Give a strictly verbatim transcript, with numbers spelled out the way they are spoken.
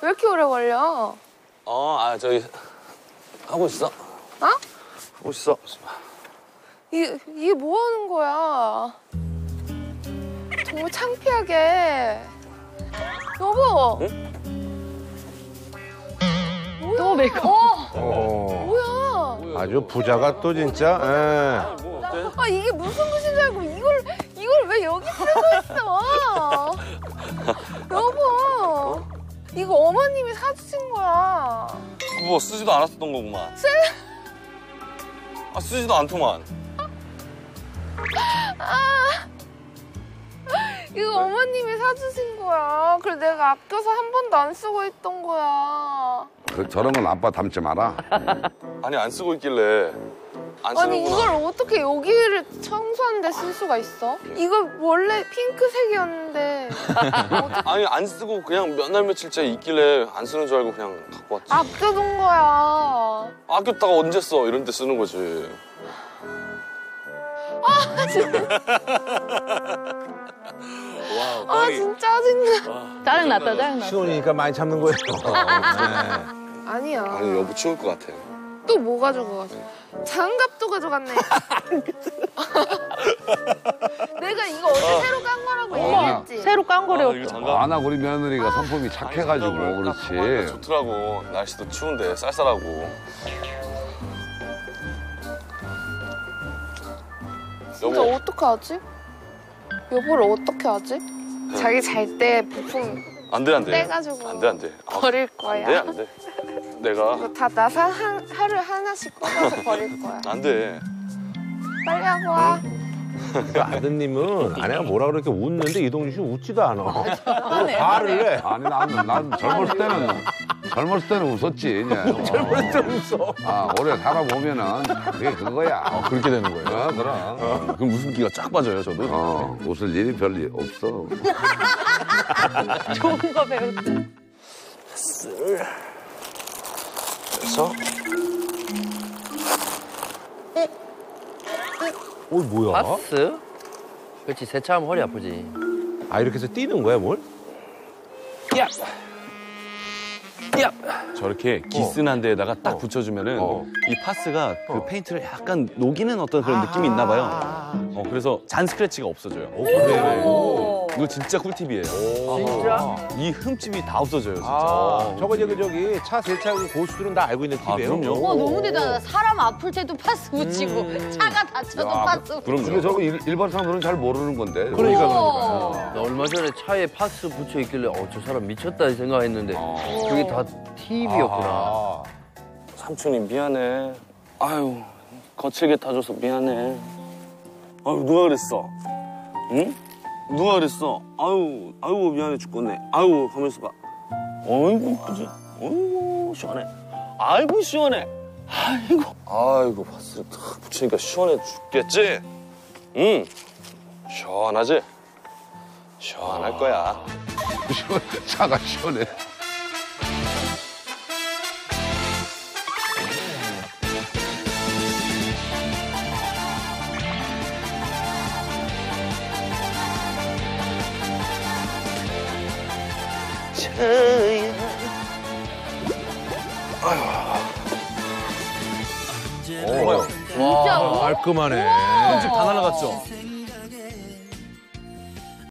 왜 이렇게 오래 걸려? 어, 아 저기 하고 있어. 어? 하고 있어. 이, 이게 뭐 하는 거야? 정말 창피하게. 여보! 응? 뭐야? 또 메이크업. 어! 어. 뭐야? 아주 부자가 또 진짜. 예. 뭐 어때? 아, 이게 무슨 옷인 줄 알고 이걸, 이걸 왜 여기 쓰고 있어? 여보! 이거 어머님이 사주신 거야. 뭐 쓰지도 않았었던 거구만. 쓰... 아 쓰지도 않더만. 아, 이거 어머님이 사주신 거야. 그래 내가 아껴서 한 번도 안 쓰고 있던 거야. 그, 저런 건 아빠 닮지 마라. 아니 안 쓰고 있길래 안 쓰는구나. 아니 이걸 어떻게 여기를 청소하는데 쓸 수가 있어? 이거 원래 핑크색이었는데 아니 안 쓰고 그냥 몇 날 며칠째 있길래 안 쓰는 줄 알고 그냥 갖고 왔지. 아껴둔 거야. 아꼈다가 언제 써? 이런 때 쓰는 거지. 아 진짜. 와우, 아 진짜 짜증나. 짜증났다, 짜증났다. 신혼이니까 많이 참는 거예요. 아니야. 아니 여보 추울 것 같아. 또 뭐 가져가갔어? 장갑도 가져갔네. 내가 이거 어제 새로 깐 거라고 얘기했지. 새로 깐 거래요. 아, 이거 장갑. 아나 우리 며느리가 성품이 착해가지고 그렇지. 좋더라고. 날씨도 추운데 쌀쌀하고. 진짜 여보. 어떻게 하지? 여보를 어떻게 하지? 자기 잘 때 부품 안 돼, 안 돼. 떼가지고 안 돼, 안 돼. 아, 버릴 거야. 안 돼, 안 돼. 내가 이거 다 나사 한, 하루에 하나씩 꺼내서 버릴 거야. 안 돼. 빨리 하고 와. 그 아드님은 아내가 뭐라 그렇게 웃는데 이동준 씨 웃지도 않아. 하네. 화를 내. 아니 난, 난 젊었을 때는 젊었을 때는 웃었지. 이제. 젊을 때 웃어. 아 오래 살아보면은 그게 그거야. 아, 그렇게 되는 거예요? 어, 그럼. 그럼 웃음기가 쫙 빠져요, 저도. 어, 웃을 일이 별로 없어. 좋은 거 배웠다. 쓸. 그래서 어 뭐야? 파스? 그렇지, 세차하면 허리 아프지. 아 이렇게 해서 뛰는 거야 뭘? 야! 야! 저렇게 기스난 데에다가 딱 붙여주면은 어. 이 파스가 그 페인트를 약간 녹이는 어떤 그런 느낌이 있나 봐요. 어, 그래서 잔 스크래치가 없어져요. 오, 그래. 오. 이거 진짜 꿀팁이에요. 진짜? 이 흠집이 다 없어져요, 진짜. 아, 저거 저기 저기 차 세차하는 고수들은 다 알고 있는 아, 팁이에요. 그럼요. 와, 너무 대단하다. 사람 아플 때도 파스 붙이고, 차가 다쳐도 야, 파스 그럼요. 붙이고. 근데 저거 일, 일반 사람들은 잘 모르는 건데. 그러니까 오. 그러니까. 나 얼마 전에 차에 파스 붙여 있길래 어, 저 사람 미쳤다 생각했는데 그게 다 팁이었구나. 아, 삼촌이 미안해. 아유, 거칠게 타줘서 미안해. 아유, 누가 그랬어? 응? 누가 그랬어? 아유, 아유, 미안해 죽겠네. 아유, 가만있어 봐. 어이구, 이쁘지? 어이구, 시원해. 아이고, 시원해. 아이고. 아이고, 파스를 탁 붙이니까 시원해 죽겠지? 응. 시원하지? 시원할 거야. 시원해. 차가 시원해. 오, 진짜? 깔끔하네. 편집 다 날아갔죠?